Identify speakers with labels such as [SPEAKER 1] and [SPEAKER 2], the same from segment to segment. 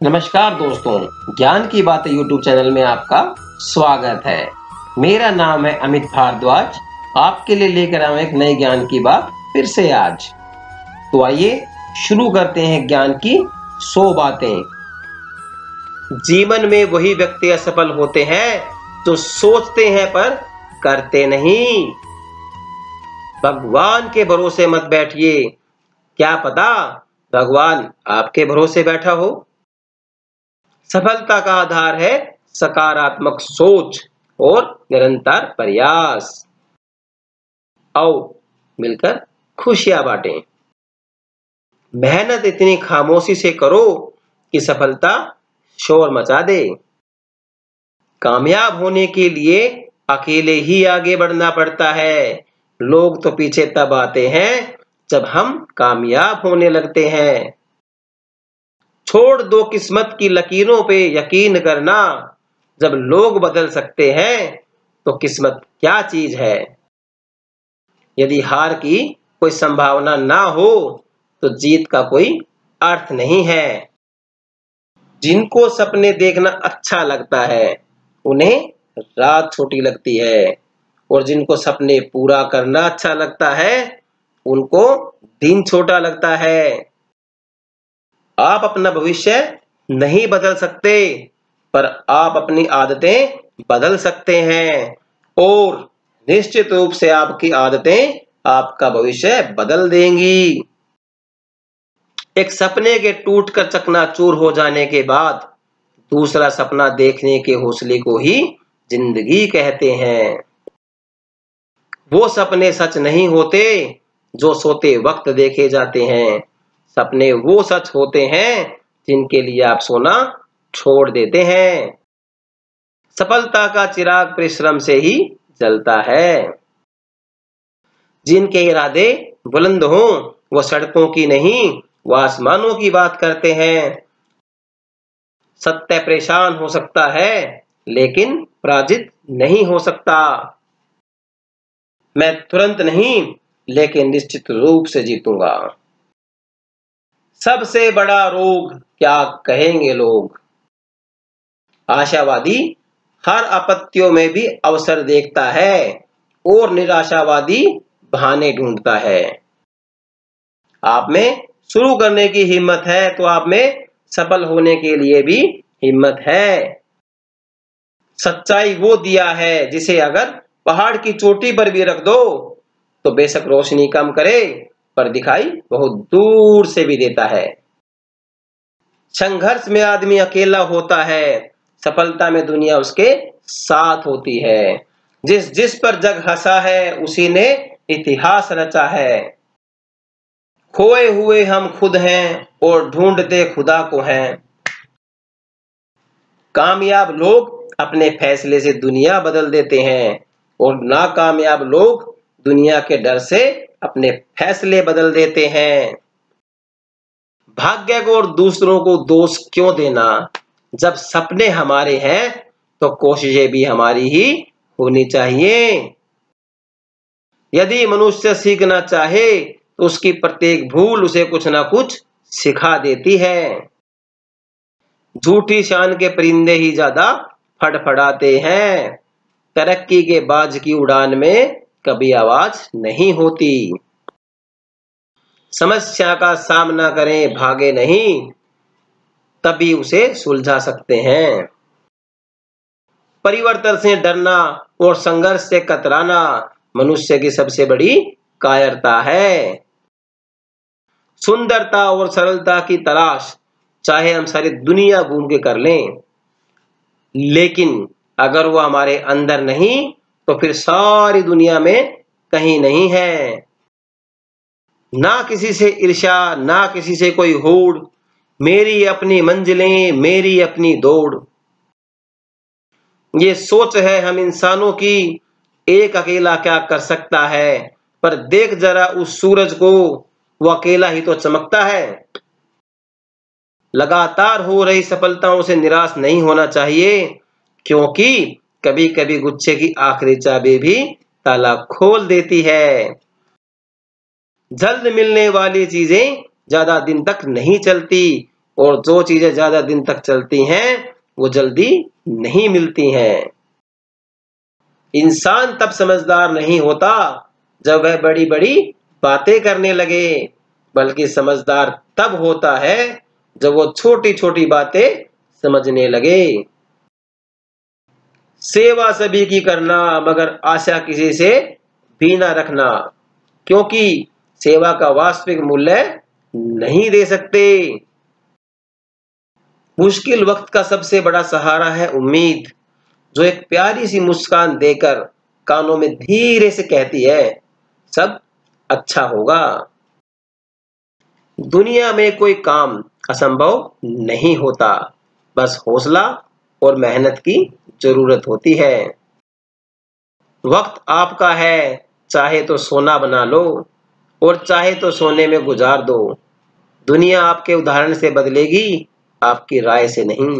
[SPEAKER 1] नमस्कार दोस्तों, ज्ञान की बातें यूट्यूब चैनल में आपका स्वागत है। मेरा नाम है अमित भारद्वाज। आपके लिए लेकर आए एक नई ज्ञान की बात फिर से आज। तो आइए शुरू करते हैं ज्ञान की 100 बातें। जीवन में वही व्यक्ति असफल होते हैं जो सोचते हैं पर करते नहीं। भगवान के भरोसे मत बैठिए, क्या पता भगवान आपके भरोसे बैठा हो। सफलता का आधार है सकारात्मक सोच और निरंतर प्रयास। आओ मिलकर खुशियां बांटें। मेहनत इतनी खामोशी से करो कि सफलता शोर मचा दे। कामयाब होने के लिए अकेले ही आगे बढ़ना पड़ता है। लोग तो पीछे तब आते हैं जब हम कामयाब होने लगते हैं। छोड़ दो किस्मत की लकीरों पे यकीन करना। जब लोग बदल सकते हैं तो किस्मत क्या चीज है। यदि हार की कोई संभावना ना हो तो जीत का कोई अर्थ नहीं है। जिनको सपने देखना अच्छा लगता है उन्हें रात छोटी लगती है, और जिनको सपने पूरा करना अच्छा लगता है उनको दिन छोटा लगता है। आप अपना भविष्य नहीं बदल सकते, पर आप अपनी आदतें बदल सकते हैं, और निश्चित रूप से आपकी आदतें आपका भविष्य बदल देंगी। एक सपने के टूटकर चकनाचूर हो जाने के बाद दूसरा सपना देखने के हौसले को ही जिंदगी कहते हैं। वो सपने सच नहीं होते जो सोते वक्त देखे जाते हैं। सपने वो सच होते हैं जिनके लिए आप सोना छोड़ देते हैं। सफलता का चिराग परिश्रम से ही जलता है। जिनके इरादे बुलंद हों वो सड़कों की नहीं, वो आसमानों की बात करते हैं। सत्य परेशान हो सकता है लेकिन पराजित नहीं हो सकता। मैं तुरंत नहीं लेकिन निश्चित रूप से जीतूंगा। सबसे बड़ा रोग क्या कहेंगे लोग। आशावादी हर आपत्तियों में भी अवसर देखता है, और निराशावादी बहाने ढूंढता है। आप में शुरू करने की हिम्मत है तो आप में सफल होने के लिए भी हिम्मत है। सच्चाई वो दिया है जिसे अगर पहाड़ की चोटी पर भी रख दो तो बेशक रोशनी कम करे, पर दिखाई बहुत दूर से भी देता है। संघर्ष में आदमी अकेला होता है, सफलता में दुनिया उसके साथ होती है। जिस जिस पर जग हंसा है उसी ने इतिहास रचा है। खोए हुए हम खुद हैं और ढूंढते खुदा को हैं। कामयाब लोग अपने फैसले से दुनिया बदल देते हैं, और नाकामयाब लोग दुनिया के डर से अपने फैसले बदल देते हैं। भाग्य को और दूसरों को दोष क्यों देना। जब सपने हमारे हैं तो कोशिशें भी हमारी ही होनी चाहिए। यदि मनुष्य सीखना चाहे तो उसकी प्रत्येक भूल उसे कुछ ना कुछ सिखा देती है। झूठी शान के परिंदे ही ज्यादा फड़फड़ाते हैं। तरक्की के बाज की उड़ान में कभी आवाज नहीं होती। समस्या का सामना करें, भागे नहीं, तभी उसे सुलझा सकते हैं। परिवर्तन से डरना और संघर्ष से कतराना मनुष्य की सबसे बड़ी कायरता है। सुंदरता और सरलता की तलाश चाहे हम सारी दुनिया घूम के कर लें, लेकिन अगर वो हमारे अंदर नहीं तो फिर सारी दुनिया में कहीं नहीं है। ना किसी से ईर्ष्या, ना किसी से कोई होड़। मेरी अपनी मंजिलें, मेरी अपनी दौड़। ये सोच है हम इंसानों की, एक अकेला क्या कर सकता है। पर देख जरा उस सूरज को, वो अकेला ही तो चमकता है। लगातार हो रही सफलताओं से निराश नहीं होना चाहिए, क्योंकि कभी कभी गुच्छे की आखिरी चाबी भी ताला खोल देती है। जल्द मिलने वाली चीजें ज्यादा दिन तक नहीं चलती, और जो चीजें ज्यादा दिन तक चलती हैं वो जल्दी नहीं मिलती हैं। इंसान तब समझदार नहीं होता जब वह बड़ी बड़ी बातें करने लगे, बल्कि समझदार तब होता है जब वो छोटी छोटी बातें समझने लगे। सेवा सभी की करना, मगर आशा किसी से भी ना रखना, क्योंकि सेवा का वास्तविक मूल्य नहीं दे सकते। मुश्किल वक्त का सबसे बड़ा सहारा है उम्मीद, जो एक प्यारी सी मुस्कान देकर कानों में धीरे से कहती है, सब अच्छा होगा। दुनिया में कोई काम असंभव नहीं होता, बस हौसला और मेहनत की जरूरत होती है। वक्त आपका है, चाहे तो सोना बना लो और चाहे तो सोने में गुजार दो। दुनिया आपके उदाहरण से बदलेगी, आपकी राय से नहीं।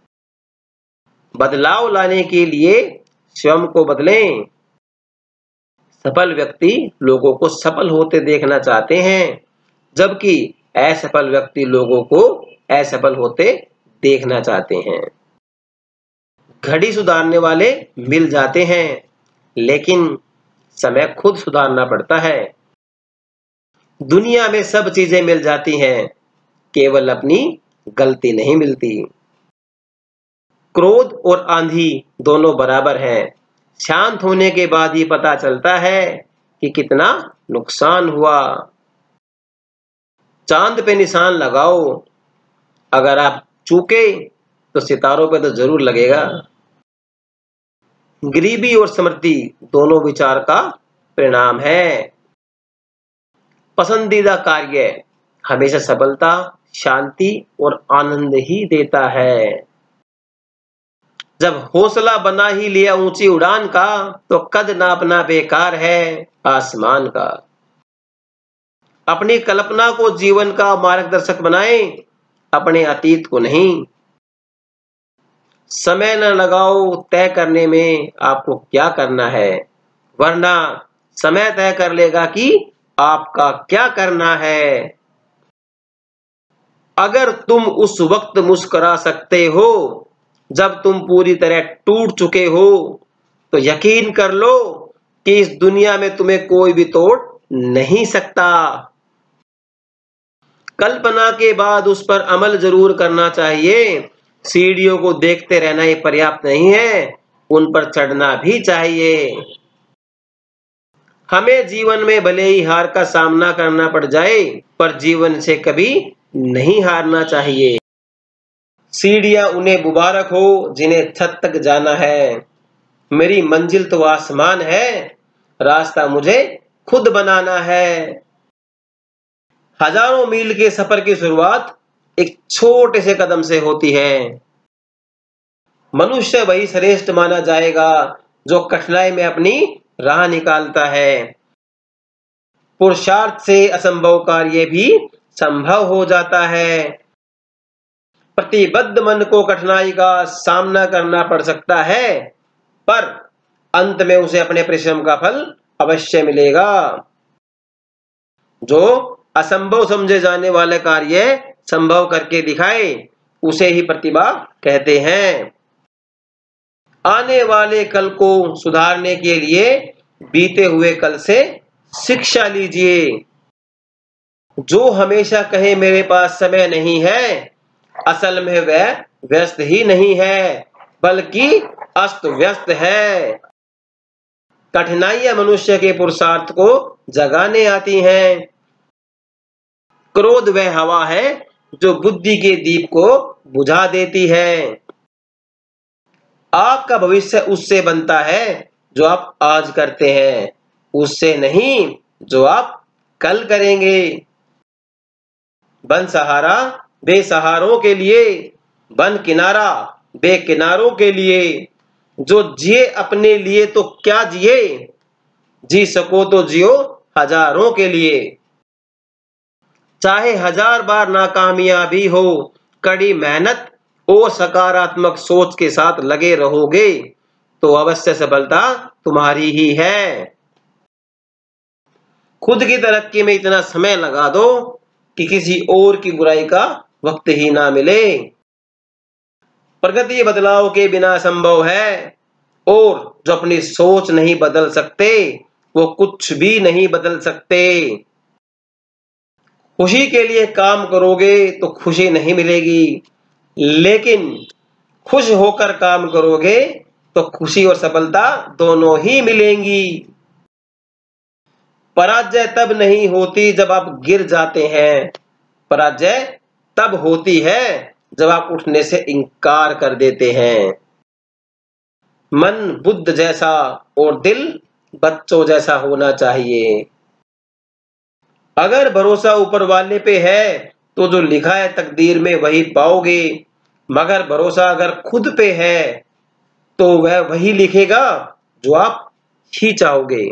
[SPEAKER 1] बदलाव लाने के लिए स्वयं को बदलें। सफल व्यक्ति लोगों को सफल होते देखना चाहते हैं, जबकि असफल व्यक्ति लोगों को असफल होते देखना चाहते हैं। घड़ी सुधारने वाले मिल जाते हैं, लेकिन समय खुद सुधारना पड़ता है। दुनिया में सब चीजें मिल जाती हैं, केवल अपनी गलती नहीं मिलती। क्रोध और आंधी दोनों बराबर हैं। शांत होने के बाद ही पता चलता है कि कितना नुकसान हुआ। चांद पे निशान लगाओ, अगर आप चूके तो सितारों पे तो जरूर लगेगा। गरीबी और समृद्धि दोनों विचार का परिणाम है। पसंदीदा कार्य हमेशा सफलता, शांति और आनंद ही देता है। जब हौसला बना ही लिया ऊंची उड़ान का, तो कद नापना बेकार है आसमान का। अपनी कल्पना को जीवन का मार्गदर्शक बनाएं, अपने अतीत को नहीं। समय न लगाओ तय करने में आपको क्या करना है, वरना समय तय कर लेगा कि आपका क्या करना है। अगर तुम उस वक्त मुस्कुरा सकते हो जब तुम पूरी तरह टूट चुके हो, तो यकीन कर लो कि इस दुनिया में तुम्हें कोई भी तोड़ नहीं सकता। कल्पना के बाद उस पर अमल जरूर करना चाहिए। सीढ़ियों को देखते रहना ही पर्याप्त नहीं है, उन पर चढ़ना भी चाहिए। हमें जीवन में भले ही हार का सामना करना पड़ जाए, पर जीवन से कभी नहीं हारना चाहिए। सीढ़ियां उन्हें मुबारक हो जिन्हें छत तक जाना है। मेरी मंजिल तो आसमान है, रास्ता मुझे खुद बनाना है। हजारों मील के सफर की शुरुआत एक छोटे से कदम से होती है। मनुष्य वही श्रेष्ठ माना जाएगा जो कठिनाई में अपनी राह निकालता है। पुरुषार्थ से असंभव कार्य भी संभव हो जाता है। प्रतिबद्ध मन को कठिनाई का सामना करना पड़ सकता है, पर अंत में उसे अपने परिश्रम का फल अवश्य मिलेगा। जो असंभव समझे जाने वाले कार्य संभव करके दिखाए, उसे ही प्रतिभा कहते हैं। आने वाले कल को सुधारने के लिए बीते हुए कल से शिक्षा लीजिए। जो हमेशा कहे मेरे पास समय नहीं है, असल में वह व्यस्त ही नहीं है, बल्कि अस्त व्यस्त है। कठिनाइयां मनुष्य के पुरुषार्थ को जगाने आती हैं। क्रोध वह हवा है जो बुद्धि के दीप को बुझा देती है। आपका भविष्य उससे बनता है जो आप आज करते हैं, उससे नहीं जो आप कल करेंगे। बन सहारा बेसहारों के लिए, बन किनारा बेकिनारों के लिए। जो जिए अपने लिए तो क्या जिए, जी सको तो जियो हजारों के लिए। चाहे हजार बार नाकामयाबी हो, कड़ी मेहनत और सकारात्मक सोच के साथ लगे रहोगे तो अवश्य सफलता तुम्हारी ही है। खुद की तरक्की में इतना समय लगा दो कि किसी और की बुराई का वक्त ही ना मिले। प्रगति बदलाव के बिना संभव है, और जो अपनी सोच नहीं बदल सकते वो कुछ भी नहीं बदल सकते। खुशी के लिए काम करोगे तो खुशी नहीं मिलेगी, लेकिन खुश होकर काम करोगे तो खुशी और सफलता दोनों ही मिलेंगी। पराजय तब नहीं होती जब आप गिर जाते हैं, पराजय तब होती है जब आप उठने से इनकार कर देते हैं। मन बुद्ध जैसा और दिल बच्चों जैसा होना चाहिए। अगर भरोसा ऊपर वाले पे है तो जो लिखा है तकदीर में वही पाओगे, मगर भरोसा अगर खुद पे है तो वह वही लिखेगा जो आप ही चाहोगे।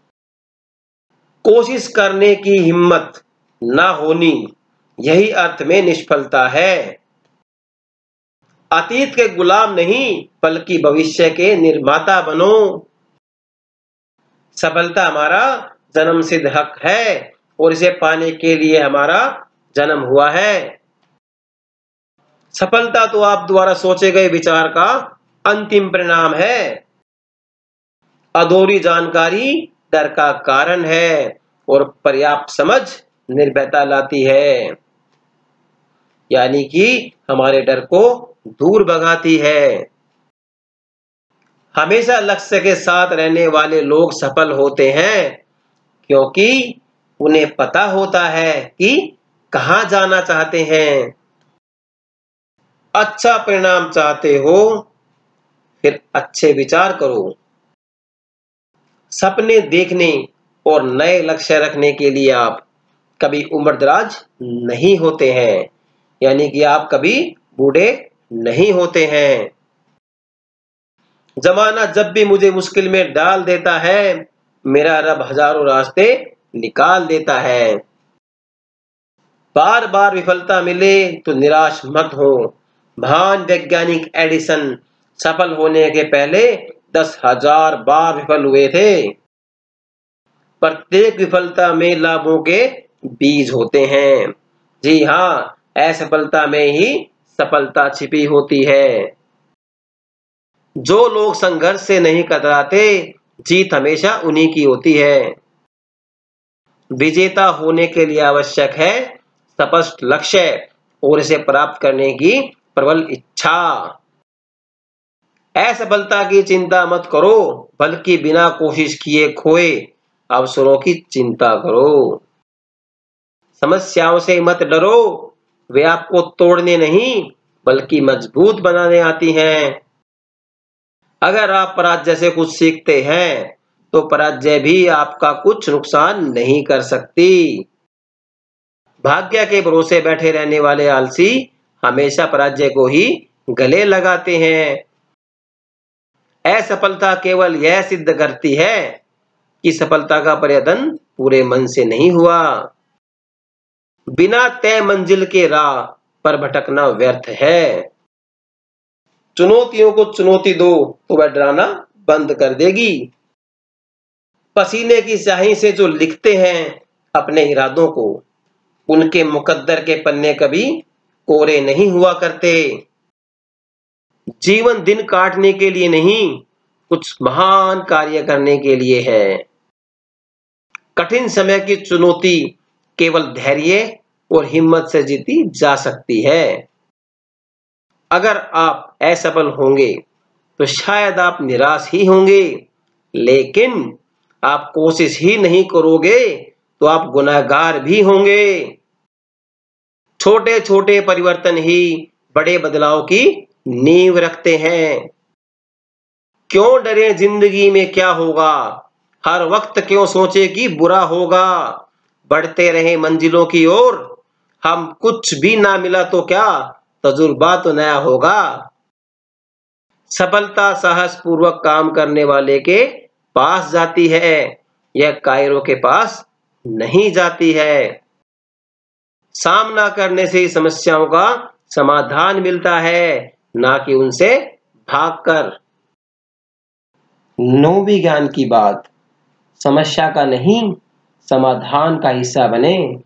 [SPEAKER 1] कोशिश करने की हिम्मत ना होनी, यही अर्थ में निष्फलता है। अतीत के गुलाम नहीं बल्कि भविष्य के निर्माता बनो। सफलता हमारा जन्मसिद्ध हक है और इसे पाने के लिए हमारा जन्म हुआ है। सफलता तो आप द्वारा सोचे गए विचार का अंतिम परिणाम है। अधूरी जानकारी डर का कारण है और पर्याप्त समझ निर्भयता लाती है, यानी कि हमारे डर को दूर भगाती है। हमेशा लक्ष्य के साथ रहने वाले लोग सफल होते हैं, क्योंकि उन्हें पता होता है कि कहां जाना चाहते हैं। अच्छा परिणाम चाहते हो फिर अच्छे विचार करो। सपने देखने और नए लक्ष्य रखने के लिए आप कभी उम्रदराज नहीं होते हैं, यानी कि आप कभी बूढ़े नहीं होते हैं। जमाना जब भी मुझे मुश्किल में डाल देता है, मेरा रब हजारों रास्ते निकाल देता है। बार बार विफलता मिले तो निराश मत हो। महान वैज्ञानिक एडिसन सफल होने के पहले 10,000 बार विफल हुए थे। प्रत्येक विफलता में लाभों के बीज होते हैं। जी हाँ, असफलता में ही सफलता छिपी होती है। जो लोग संघर्ष से नहीं कतराते, जीत हमेशा उन्हीं की होती है। विजेता होने के लिए आवश्यक है स्पष्ट लक्ष्य और इसे प्राप्त करने की प्रबल इच्छा। असफलता की चिंता मत करो, बल्कि बिना कोशिश किए खोए अवसरों की चिंता करो। समस्याओं से मत डरो, वे आपको तोड़ने नहीं बल्कि मजबूत बनाने आती हैं। अगर आप पराजय से कुछ सीखते हैं तो पराजय भी आपका कुछ नुकसान नहीं कर सकती। भाग्य के भरोसे बैठे रहने वाले आलसी हमेशा पराजय को ही गले लगाते हैं। असफलता केवल यह सिद्ध करती है कि सफलता का प्रयत्न पूरे मन से नहीं हुआ। बिना तय मंजिल के राह पर भटकना व्यर्थ है। चुनौतियों को चुनौती दो तो वह डराना बंद कर देगी। पसीने की स्याही से जो लिखते हैं अपने इरादों को, उनके मुकद्दर के पन्ने कभी कोरे नहीं हुआ करते। जीवन दिन काटने के लिए नहीं, कुछ महान कार्य करने के लिए है। कठिन समय की चुनौती केवल धैर्य और हिम्मत से जीती जा सकती है। अगर आप असफल होंगे तो शायद आप निराश ही होंगे, लेकिन आप कोशिश ही नहीं करोगे तो आप गुनहगार भी होंगे। छोटे छोटे परिवर्तन ही बड़े बदलाव की नींव रखते हैं। क्यों डरे जिंदगी में क्या होगा, हर वक्त क्यों सोचे कि बुरा होगा। बढ़ते रहे मंजिलों की ओर, हम कुछ भी ना मिला तो क्या, तजुर्बा तो नया होगा। सफलता साहस पूर्वक काम करने वाले के पास जाती है, यह कायरों के पास नहीं जाती है। सामना करने से ही समस्याओं का समाधान मिलता है, ना कि उनसे भागकर। 9वीं ज्ञान की बात, समस्या का नहीं समाधान का हिस्सा बने।